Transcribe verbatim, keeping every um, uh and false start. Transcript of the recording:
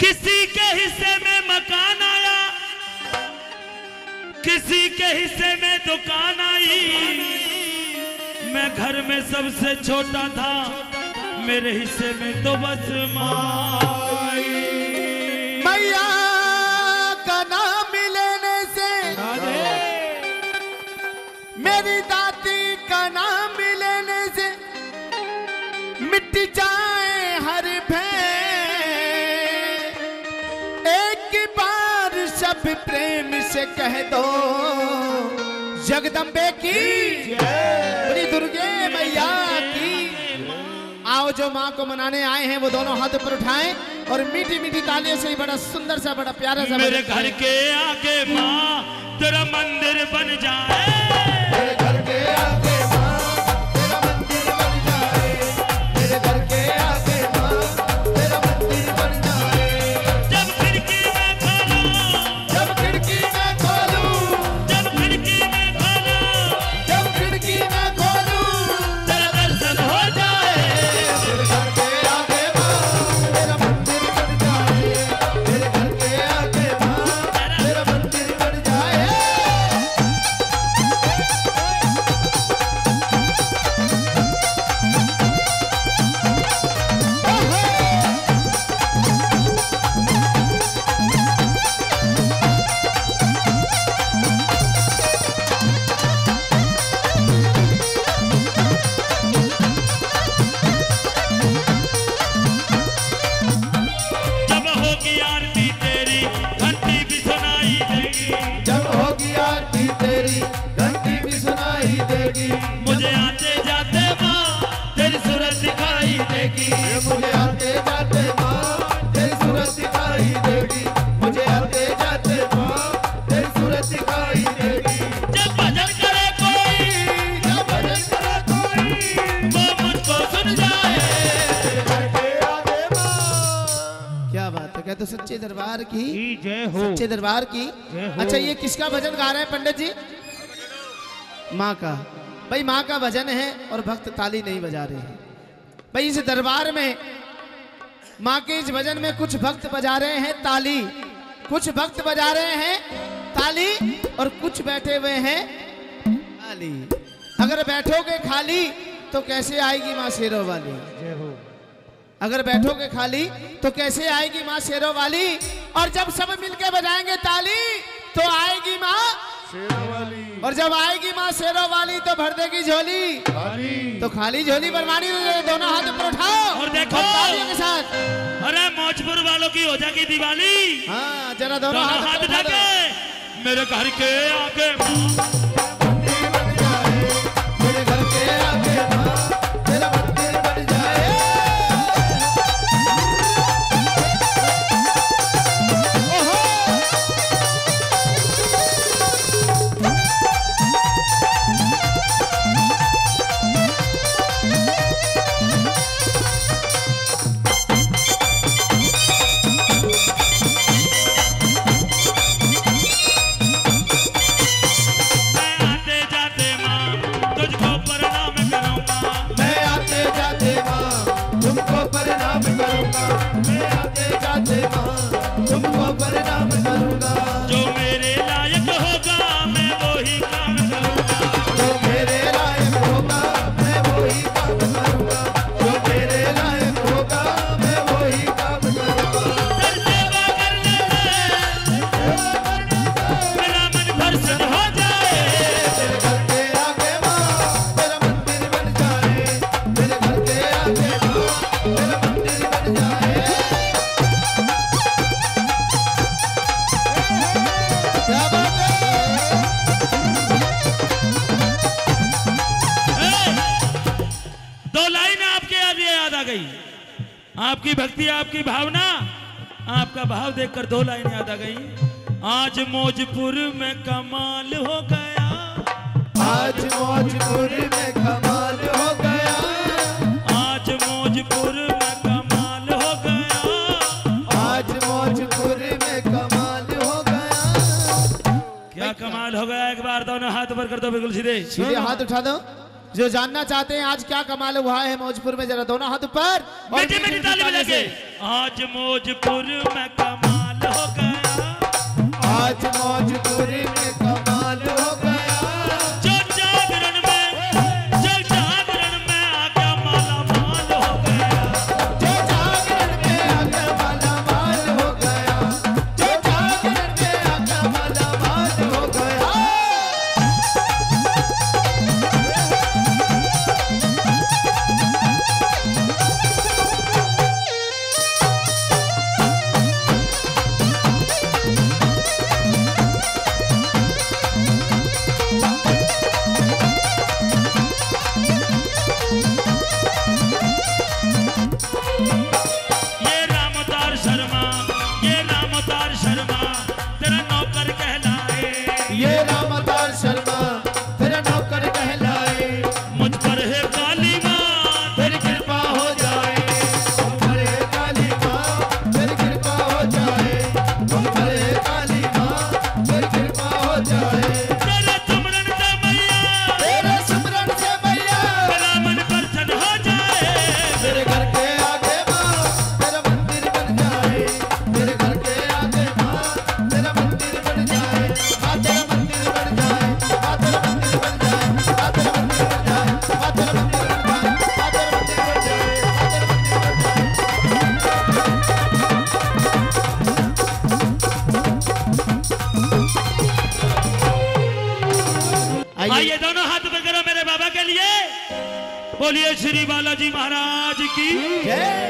किसी के हिस्से में मकान आया, किसी के हिस्से में दुकान आई। मैं घर में सबसे छोटा था, मेरे हिस्से में तो बस माई। मैया का नाम लेने से मेरी दादी का नाम लेने से मिट जाए हर भय। एक बार सब प्रेम से कह दो जगदम्बे की बड़ी दुर्गे मैया की। आओ जो माँ को मनाने आए हैं वो दोनों हाथ पर उठाएं और मीठी मीठी तालियों से ही बड़ा सुंदर सा बड़ा प्यारा सा मेरे घर के आगे माँ तेरा मंदिर बन जाए। मेरे घर के आगे माँ तेरा मंदिर बन जाए। मेरे घर के आगे माँ तेरा मंदिर बन जाए। जब खिड़की में खोलूं, जब खिड़की में खोलूं, जब खिड़की में खोलूं, जब खिड़की में खोलूं तेरा दर्शन हो जाए। मेरे घर के आगे माँ तेरा मंदिर बन जाए। मेरे घर के आगे माँ तेरा मंदिर बन जाए। जब होगी आरती तेरी घंटी भी सुनाई देगी। जब होगी आरती तेरी घंटी भी सुनाई देगी। मुझे आते जाते माँ तेरी सूरत दिखाई देगी। मुझे आते जाते माँ तेरी सूरत दिखाई देगी। मुझे आते जाते माँ तेरी सूरत दिखाई देगी। जब भजन करे कोई जब भजन करे कोई वो मुझको सुन जाए। घर के आगे माँ। क्या बात है, कहते सच्चे दरबार की जय हो। सच्चे दरबार की। अच्छा ये किसका भजन गा रहे हैं पंडित जी? माँ का। भाई माँ का भजन है और भक्त ताली नहीं बजा रहे हैं। भाई इस दरबार में माँ के इस भजन में कुछ भक्त बजा रहे हैं ताली, कुछ भक्त बजा रहे हैं ताली और कुछ बैठे हुए हैं खाली। अगर बैठोगे खाली तो कैसे आएगी माँ शेरों वाली? अगर बैठोगे खाली तो कैसे आएगी माँ शेरों वाली? और जब सब मिलके बजाएंगे ताली तो आएगी माँ शेरों वाली। और जब आएगी माँ शेरों वाली तो भर देगी झोली खाली। तो खाली झोली भरवानी तो दोनों हाथ ऊपर उठाओ और देखो तालियों के साथ। अरे मौजपुर वालों की हो जाएगी दिवाली। हाँ जरा दोनों दोनों हाथ हाथ ऊपर उठा दो। ढके मेरे घर के आगे मंदिर बन जाए। मेरे घर के आगे माँ तेरा मंदिर बन जाए। आपकी भक्ति, आपकी भावना, आपका भाव देखकर दो लाइन याद आ गई। आज मौजपुर में कमाल हो गया, आज मौजपुर में कमाल हो गया, आज मौजपुर में कमाल हो गया, आज मौजपुर में कमाल हो गया। क्या कमाल हो गया? एक बार दोनों हाथ ऊपर कर दो, बिल्कुल सीधे सीधे हाथ उठा दो। जो जानना चाहते हैं आज क्या कमाल हुआ है मौजपुर में, जरा दोनों हाथ ऊपर और मीठी मीठी ताली बजा के। आज मौजपुर में कमाल हो गया, आज मौजपुर में कमाल हो गया, जो जागरण में जो जागरण में आगे माला माल हो गया, जो जागरण में आगे माला माल हो गया, जो जागरण में आगे माला माल हो गया। ये रामदार शर्मा, ये रामदार शर्मा तेरा नौकर कहलाए, ये रामदार शर्मा तेरा नौकर कहलाए, मुझ पर है काली माँ तेरी कृपा हो जाए, तुम पर है काली माँ तेरी कृपा हो जाए, तुम पर है काली माँ तेरी कृपा हो जाए। तेरे सुमरन से मैया, तेरे सुमरन से मैया मेरा मन प्रसन्न हो जाए, तेरे घर के आगे माँ तेरा मंदिर बन जाए, तेरे घर के आगे माँ तेरा मंदिर बन जाए, माँ तेरा मंदिर बन जाए, माँ तेरा मंदिर बन जाए, माँ तेरा मंदिर बन जाए, माँ तेरा मंदिर बन जाए, माँ तेरा मंदिर बन जाए, माँ तेरा मंदिर बन जाए। आइए दोनों हाथ ऊपर करो मेरे बाबा के लिए, बोलिए श्री बालाजी महाराज की। जय।